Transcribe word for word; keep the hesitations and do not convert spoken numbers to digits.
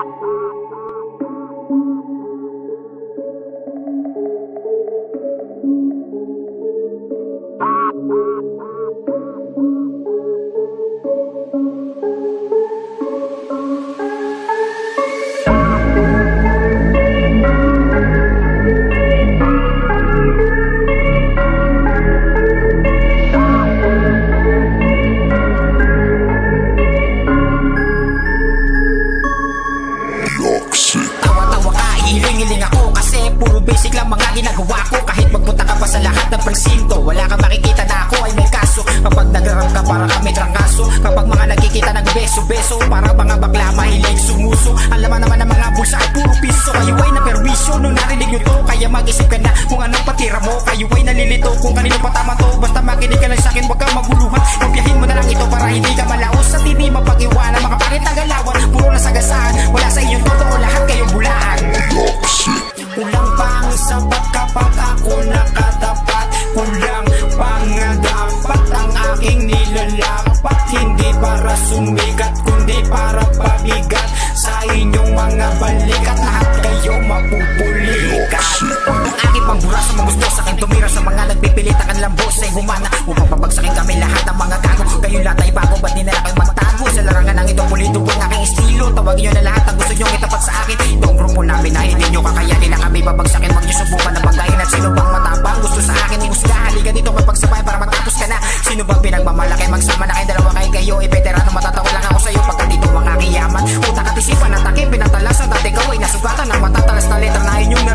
Basic lang mga ginagawa ko. Kahit magpunta ka pa sa lahat ng presinto, wala kang makikita na ako ay may kaso. Kapag nagrarap ka para kami trangkaso. Kapag mga nagkikita ng beso-beso, para mga bakla mahilig sumuso. Ang laman naman ng mga bulsa ay puro piso. Kayo ay naperwisyo nung narinig nyo to, kaya mag-isip ka na kung anong patira mo. Kayo ay nalilito kung kanino pa tama to. Basta makinig ka lang sa'kin, wag kang maguluhan. Pagbiyahin mo na lang ito para hindi ka malaos. At hindi mapag-iwanan mga pangit na galawan. Puro na sagasaan, wala sa inyong totoo, lahat kayong bulaan. Kulang pang sapat kapag ako nakatapat. Kulang pang dapat ang aking nilalapat. Hindi para sumigat, kundi para pabigat sa inyong mga balikat. Lahat kayo mapupulikat. Ang aking pambura sa mga gusto, sa akin tumira sa mga nagpipilit ang lambos ay humana upang pabagsakin kami lahat ng mga gago. Kayo lahat ay bago, ba't di na kayo magtago? Sa larangan ng ito pulido ang aking estilo. Tawagin nyo na lahat ang gusto nyo itapat sa akin. Itong grupo namin na hindi nyo kakayanin na kami babagsakin. Wag nyo subukan na banggain at sino bang matapang gusto sa akin imusga. Halika dito magpagsabay para matapos ka na. Sino bang pinagmamalaki? Magsama na kayo dalawa kayo kayo ay veterano. Matatawa lang ako sa'yo pagka dito ang aking yaman. Utak at isipan at aking pinatalasan. Dati ikaw ay nasugatan ng matatalas na letra na inyong